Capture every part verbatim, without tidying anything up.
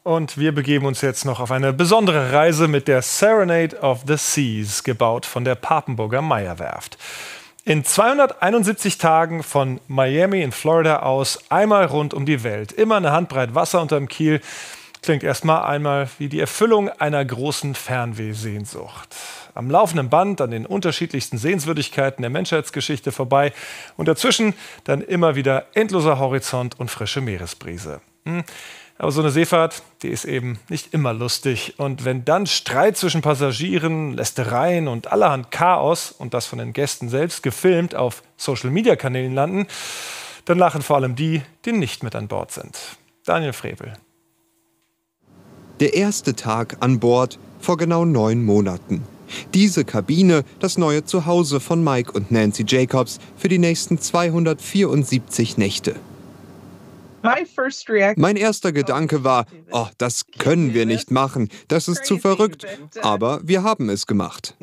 Und wir begeben uns jetzt noch auf eine besondere Reise mit der Serenade of the Seas, gebaut von der Papenburger Meyer-Werft. In zweihunderteinundsiebzig Tagen von Miami in Florida aus einmal rund um die Welt. Immer eine Handbreit Wasser unterm Kiel. Klingt erstmal einmal wie die Erfüllung einer großen Fernwehsehnsucht. Am laufenden Band an den unterschiedlichsten Sehenswürdigkeiten der Menschheitsgeschichte vorbei und dazwischen dann immer wieder endloser Horizont und frische Meeresbrise. Hm. Aber so eine Seefahrt, die ist eben nicht immer lustig. Und wenn dann Streit zwischen Passagieren, Lästereien und allerhand Chaos, und das von den Gästen selbst gefilmt, auf Social-Media-Kanälen landen, dann lachen vor allem die, die nicht mit an Bord sind. Daniel Frevel. Der erste Tag an Bord vor genau neun Monaten. Diese Kabine, das neue Zuhause von Mike und Nancy Jacobs für die nächsten zweihundertvierundsiebzig Nächte. Mein erster Gedanke war, oh, das können wir nicht machen, das ist zu verrückt. Aber wir haben es gemacht.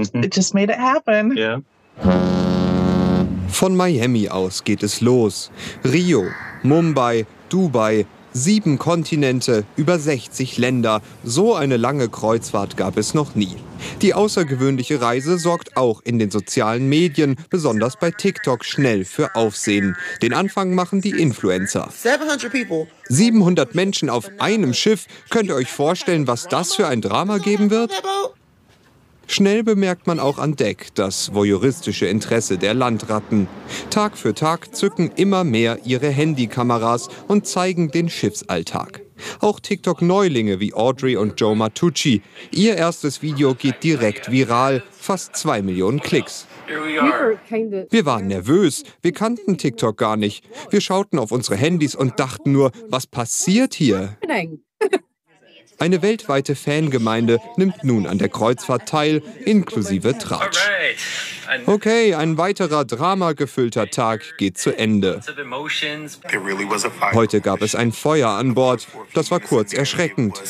Von Miami aus geht es los. Rio, Mumbai, Dubai, sieben Kontinente, über sechzig Länder. So eine lange Kreuzfahrt gab es noch nie. Die außergewöhnliche Reise sorgt auch in den sozialen Medien, besonders bei TikTok, schnell für Aufsehen. Den Anfang machen die Influencer. siebenhundert Menschen auf einem Schiff. Könnt ihr euch vorstellen, was das für ein Drama geben wird? Schnell bemerkt man auch an Deck das voyeuristische Interesse der Landratten. Tag für Tag zücken immer mehr ihre Handykameras und zeigen den Schiffsalltag. Auch TikTok-Neulinge wie Audrey und Joe Matucci. Ihr erstes Video geht direkt viral, fast zwei Millionen Klicks. Wir waren nervös, wir kannten TikTok gar nicht. Wir schauten auf unsere Handys und dachten nur, was passiert hier? Eine weltweite Fangemeinde nimmt nun an der Kreuzfahrt teil, inklusive Tratsch. Okay, ein weiterer dramagefüllter Tag geht zu Ende. Heute gab es ein Feuer an Bord. Das war kurz erschreckend.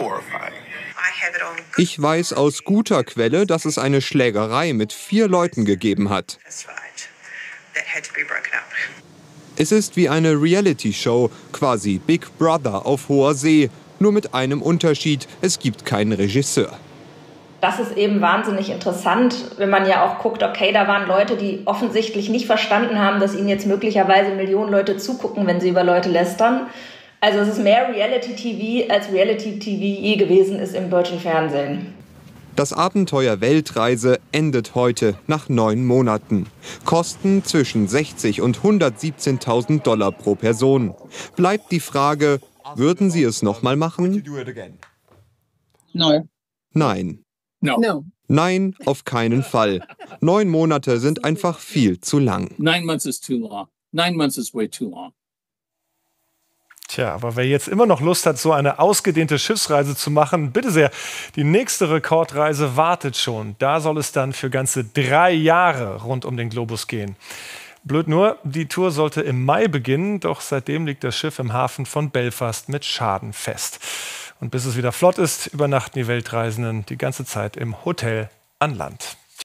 Ich weiß aus guter Quelle, dass es eine Schlägerei mit vier Leuten gegeben hat. Es ist wie eine Reality-Show, quasi Big Brother auf hoher See. Nur mit einem Unterschied, es gibt keinen Regisseur. Das ist eben wahnsinnig interessant, wenn man ja auch guckt, okay, da waren Leute, die offensichtlich nicht verstanden haben, dass ihnen jetzt möglicherweise Millionen Leute zugucken, wenn sie über Leute lästern. Also es ist mehr Reality-T V, als Reality-T V je gewesen ist im deutschen Fernsehen. Das Abenteuer Weltreise endet heute nach neun Monaten. Kosten zwischen sechzig und hundertsiebzehntausend Dollar pro Person. Bleibt die Frage, würden Sie es nochmal machen? No. Nein. No. Nein, auf keinen Fall. Neun Monate sind einfach viel zu lang. Nine months is too long. Nine months is way too long. Tja, aber wer jetzt immer noch Lust hat, so eine ausgedehnte Schiffsreise zu machen, bitte sehr, die nächste Rekordreise wartet schon. Da soll es dann für ganze drei Jahre rund um den Globus gehen. Blöd nur, die Tour sollte im Mai beginnen, doch seitdem liegt das Schiff im Hafen von Belfast mit Schaden fest. Und bis es wieder flott ist, übernachten die Weltreisenden die ganze Zeit im Hotel an Land.